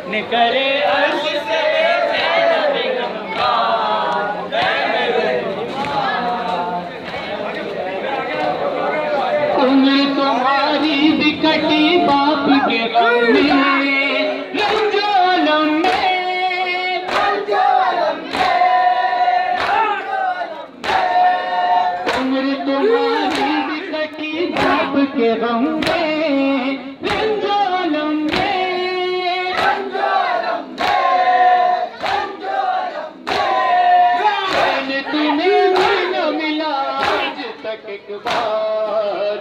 करे अर्श से उम्र तुम्हारी भी कटी बाप के गम में, रंजोलम में उम्र तुम्हारी भी कटी बाप के गम में, रंजोलम में मैंने तुम्हें भी न मिला आज तक एक बार।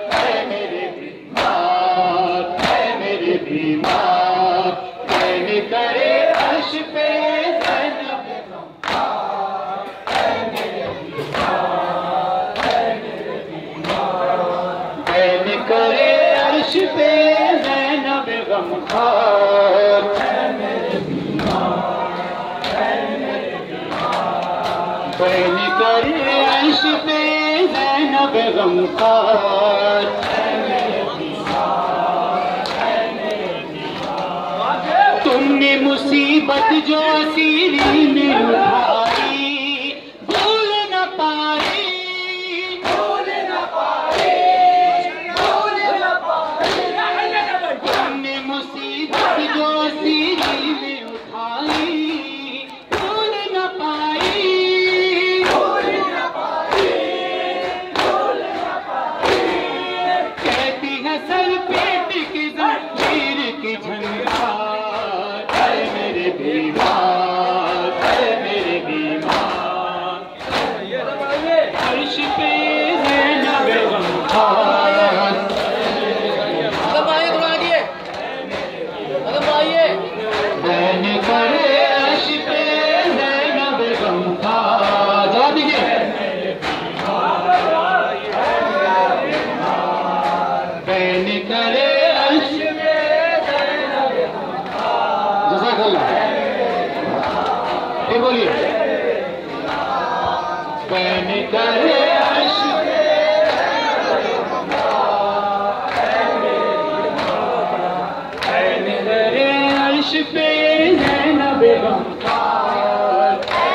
बीमार मैंने करे अर्श पे ज़ैनब मैंने करे अर्श पे ज़ैनब गमखार। मैंने करे अर्श पे ज़ैनब गमखार। तुमने मुसीबत जो सीरी में उठाई भूल न पाई, तुमने मुसीबत जो सीरी में उठाई भूल न पाई। कहती है सर पेट की जंजीर की झंकार, मेरे बीमार अर्श पे ज़ैनब गमखार। मैंने करे अर्श पे ज़ैनब गमखार। जवाब दीजिए। मैंने करे अर्श पे जज़ाकल्लाह। ये बोलिए। मैंने करे अर्श पे मैंने करे अर्श पे ज़ैनब गमखार।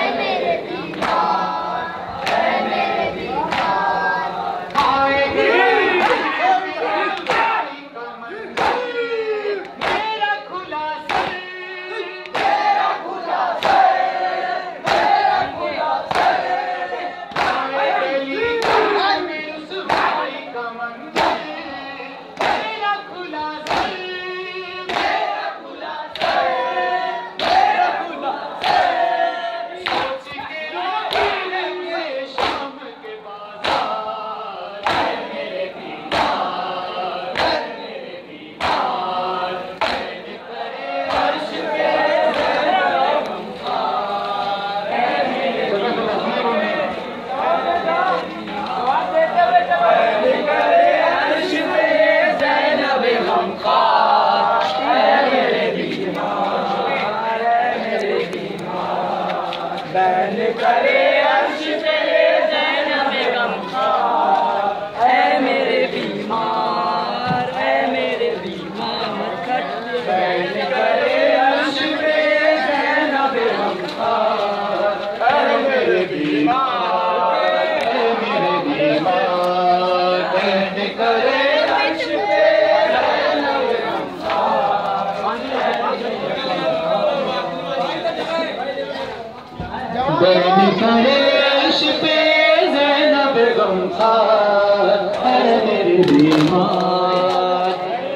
मेरा खुला सर मैंने करे अर्श पे ज़ैनब गमखार। ऐ मेरे बीमार, ऐ मेरे बीमार। मैंने करे अर्श पे ज़ैनब गमखार। ऐ मेरे बीमार, ऐ मेरे बीमार। मैंने करे अर्श पे ज़ैनब गमखार। मैंने करे अर्श पे ज़ैनब गमखार। है मेरे बीमार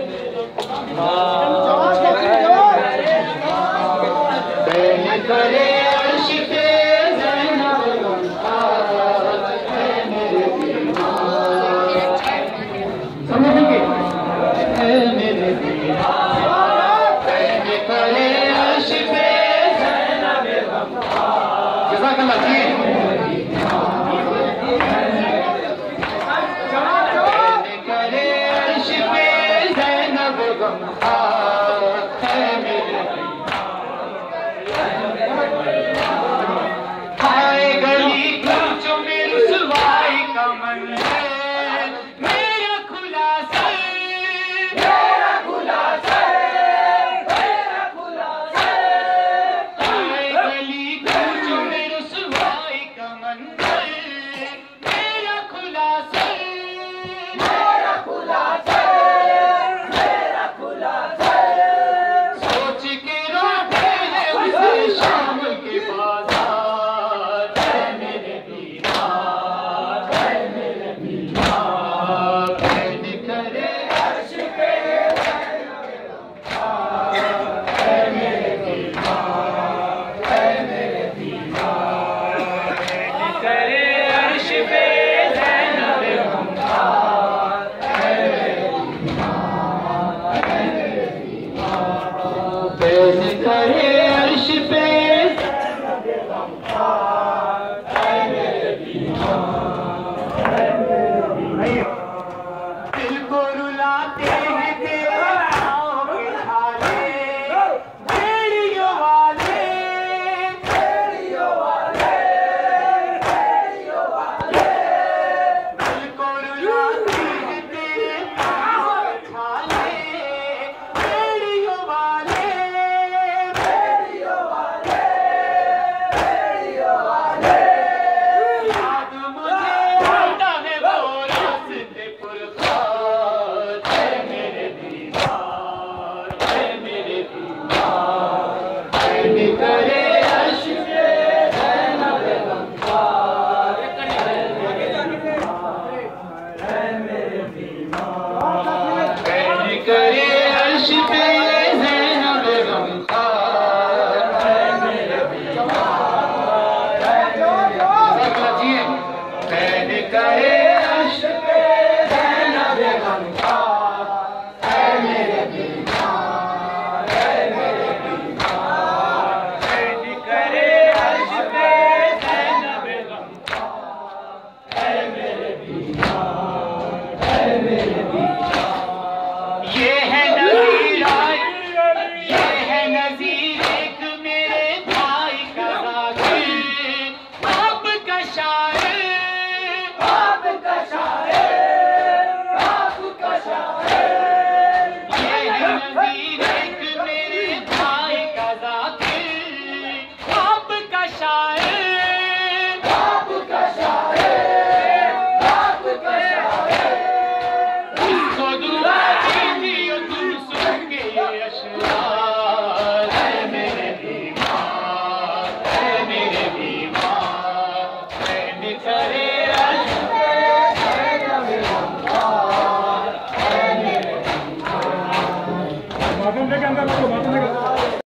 मैंने करे अर्श पे ज़ैनब गमखार। है मेरे बीमार समझेंगे। है मेरे बीमार मैंने करे अर्श पे ज़ैनब गमखार। जज़ाकल्लाह। मैंने करे अर्श पे ज़ैनब गमखार। है मेरे हाय गली कूचो में रुसवाई का मंज़र। मेरा खुला सर, मेरा खुला सर, मेरा खुला सर। चैन करे अर्श पे दिल को रुलाते हैं तेरे पाँव के छाले बेड़ियों वाले दिल को रुलाते हैं तेरे पाँव के छाले बेड़ियों वाले याद मुझे आता है वो रास्ते पुरखार है मेरे दीवार चैन करे